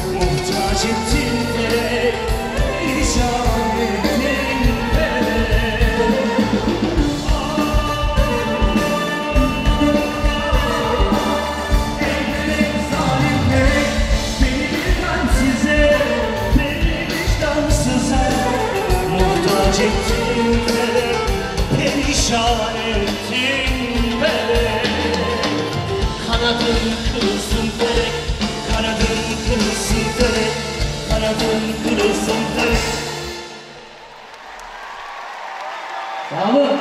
muhtaç ettin felek, perişan ettin felek. Ey felek, zalim felek, beni vicdansıza, beni vicdansıza muhtaç ettin felek, perişan ettin felek. Kanadın kırılsın felek, kanadın kırılsın felek, kanadın kırılsın felek. Sağ olun.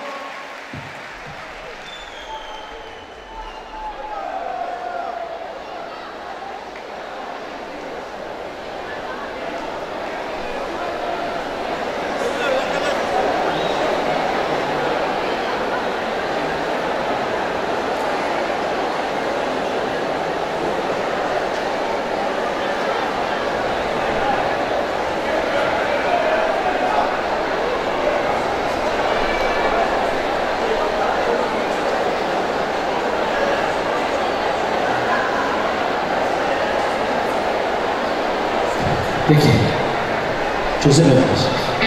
Peki, çözemediniz.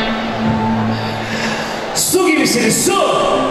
Su gibisiniz, su!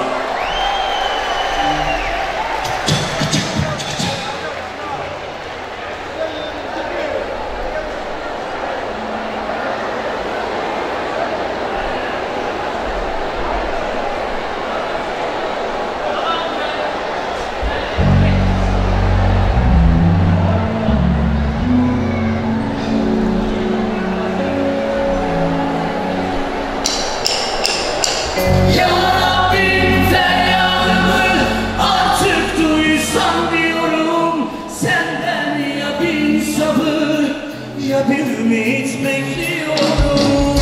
Ya bir ümit bekliyorum.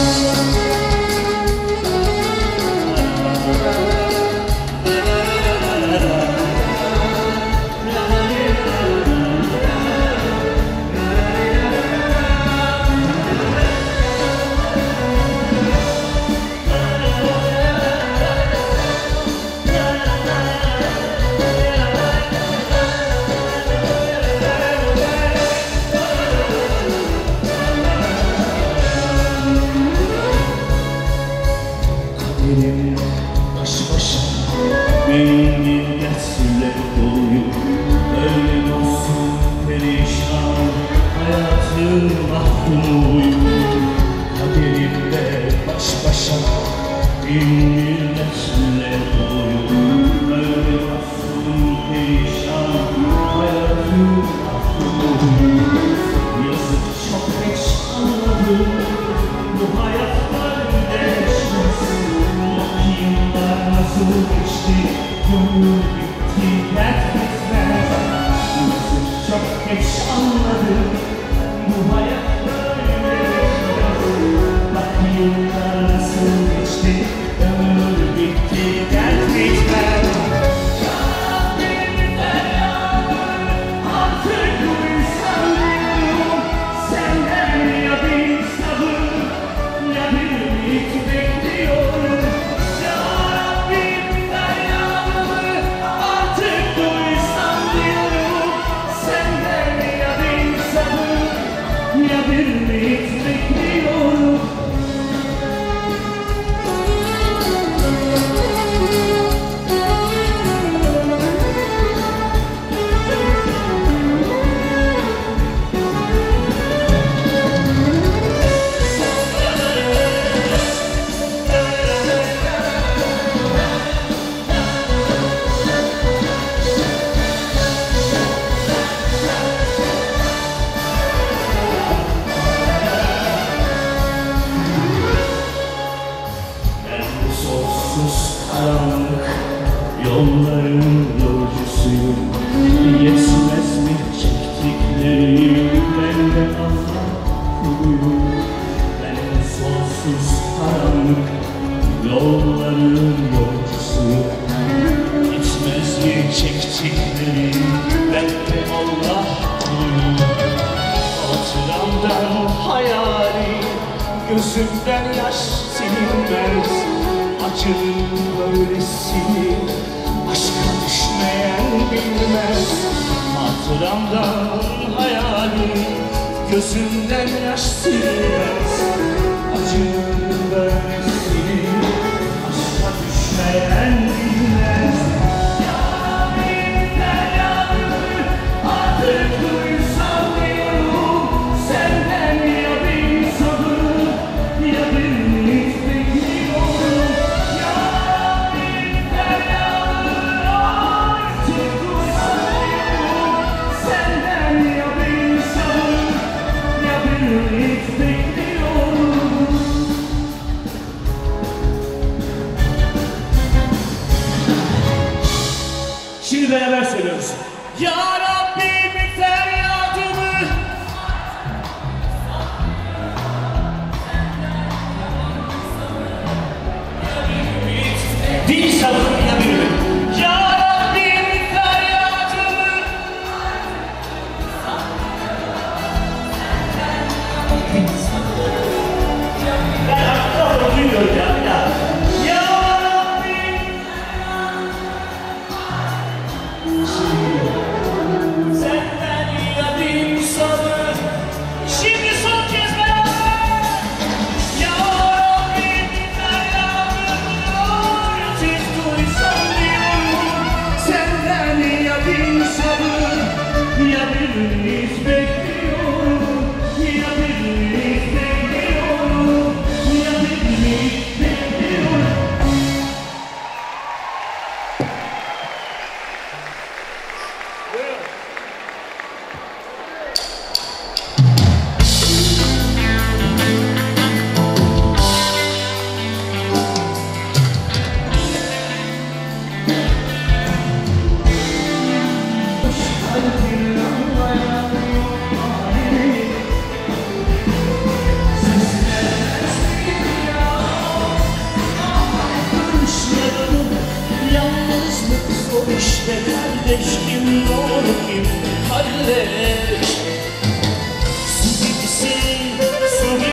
Benim baş başa bin dertlerle dolu, öyle olsun perişan hayatım mahkumuyum. Kaderimde baş başa bin dertlerle dolu, öyle olsun perişan hayatım mahkumuyum. Yazık çok geç anladım bu hayatlar değişmez. Nasıl geçti, gönül bitti, dert bitmez. Nasıl çok geç anladım, bu hayat böyle geçmez. Bak yıllar nasıl geçti, gönül bitti, dert bitmez. Rabbim feryadım, artık uysan diyorum. Senden ya bir sabır, ya bir ümit bekliyorum. Bir ümit bekliyorum. Karanlık yolların yolcusuyum. Yetmez mi çektiklerim, benden Allah kuluyum. Ben sonsuz karanlık yolların yolcusuyum. Yetmez mi çektiklerim, benden Allah kuluyum. Hatıramdan hayali, gözümden yaş silinmez. Acının böylesini aşka düşmeyen bilmez. Hatıramdan hayali, gözümden yaş silmez. Acının böylesini aşka düşmeyen bilmez. Yârim deryadır artık duysam diyorum, senden ya bir sabır ya bir ümit bekliyorum. Yârim deryadır artık duysam diyorum, senden ya bir sabır ya bir ümit bekliyorum. Şimdi beraber söylüyoruz. Ya Rabbi bir feryadımı değil sabır ya bir ümit. Ya Rabbi bir feryadımı ben hakikaten duyuyorum ya. Ya Rabbi senden ya bir sabır. Şimdi son kez beraber. Ya Rabbi bir feryadımı artık duysam diyorum, senden ya bir sabır ya bir ümit bekliyorum. Ya bir ümit bekliyorum. Ya bir ümit bekliyorum. Yalnızlık zor işte kardeş, kim doğru kim halleder.